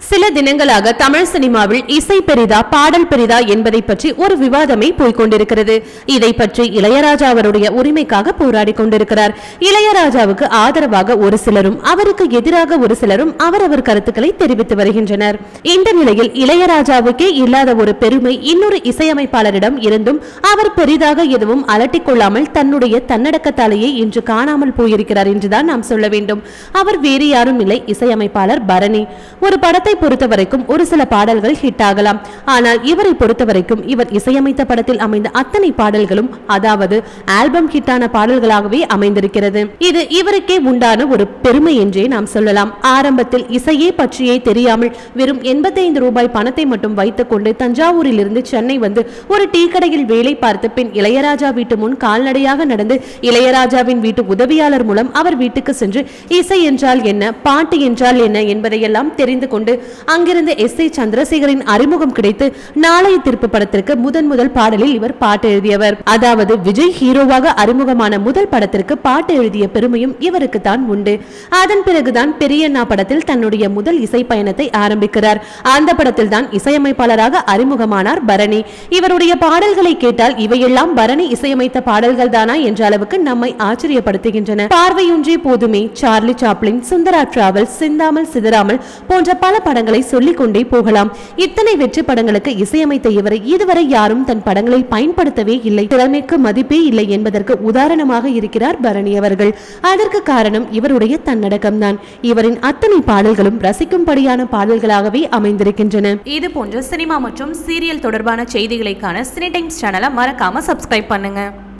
சில தினங்களாக தமிழ் சினிமாவில் இசை பெரிதா பாடல் பெரிதா என்பதை பற்றி ஒரு விவாதமே போய்கொண்டிருக்கிறது. இதை பற்றி இளையராஜா அவருடைய உரிமைக்காக போராடி கொண்டிருக்கிறார். இளையராஜாவுக்கு ஆதரவாக ஒரு சிலரும் அவருக்கு எதிராக ஒரு சிலரும் அவரவர் கருத்துக்களை தெரிவித்து வருகின்றனர். இந்த நிலையில் இளையராஜாவுக்கே இல்லாத ஒரு பெருமை இன்னொரு இசையமைப்பாளரிடம் இருந்தும் அவர் பெரிதாக எதுவும் அலட்டிக் கொள்ளாமல் தன்னுடைய தன்னடக்கத்தாலேயே இன்று காணாமல் போயிருக்கிறார் என்றுதான் நாம் சொல்ல வேண்டும். அவர் வேறு யாரும் இல்லை, இசையமைப்பாளர் பரணி. ஒரு படத்தை பொறுத்தவரைக்கும் ஒரு சில பாடல்கள் ஹிட் ஆகலாம். ஆனால் இவரை பொறுத்தவரைக்கும் இவர் இசையமைத்த படத்தில் அமைந்த அத்தனை பாடல்களும் அதாவது ஆல்பம் ஹிட்டான பாடல்களாகவே அமைந்திருக்கிறது. இது இவருக்கே உண்டான ஒரு பெருமை என்றே நாம் சொல்லலாம். ஆரம்பத்தில் இசையே பற்றியே தெரியாமல் வெறும் 85 ரூபாய் பணத்தை மட்டும் வைத்துக் கொண்டு தஞ்சாவூரில் இருந்து சென்னை வந்து ஒரு டீ கடையில் வேலை பார்த்து பின் இளையராஜா வீட்டு முன் கால்நடையாக நடந்து இளையராஜாவின் வீட்டு உதவியாளர் மூலம் அவர் வீட்டுக்கு சென்று இசை என்றால் என்ன, பாட்டு என்றால் என்ன என்பதையெல்லாம் தெரிந்து கொண்டு அங்கிருந்து எஸ். சந்திரசேகரின் அறிமுகம் கிடைத்து நாளைய திருப்பு படத்திற்கு முதல் பாடலில் இவர் பாட்டு எழுதியவர். அதாவது விஜய் ஹீரோவாக அறிமுகமான முதல் படத்திற்கு பாட்டு எழுதிய பெருமையும் இவருக்கு தான் உண்டு. அதன் பிறகுதான் பெரியண்ணா படத்தில் தன்னுடைய முதல் இசை பயணத்தை ஆரம்பிக்கிறார். அந்த படத்தில் தான் இசையமைப்பாளராக அறிமுகமானார் பரணி. இவருடைய பாடல்களை கேட்டால் இவையெல்லாம் பரணி இசையமைத்த பாடல்கள் தானா என்ற அளவுக்கு நம்மை ஆச்சரியப்படுத்துகின்றன. பார்வையொன்றே போதுமே, சார்லி சாப்ளின், சுந்தரா டிராவல்ஸ், சிந்தாமல் சிதறாமல் போன்ற பல படங்களை சொல்லிக் கொண்டே போகலாம். இத்தனை வெற்றி படங்களுக்கு இசையமைத்த இவரை இதுவரை யாரும் தன் படங்களில் பயன்படுத்தவே இல்லை. திறமைக்கு மதிப்பே இல்லை என்பதற்கு உதாரணமாக இருக்கிறார் பரணி அவர்கள். அதற்கு காரணம் இவருடைய தன்னடக்கம் தான். இவரின் அத்தனை பாடல்களும் ரசிக்கும்படியான பாடல்களாகவே அமைந்திருக்கின்றன. இது போன்ற சினிமா மற்றும் சீரியல் தொடர்பான செய்திகளை காண சினி டைம்ஸ் சேனலை மறக்காம சப்ஸ்கிரைப் பண்ணுங்க.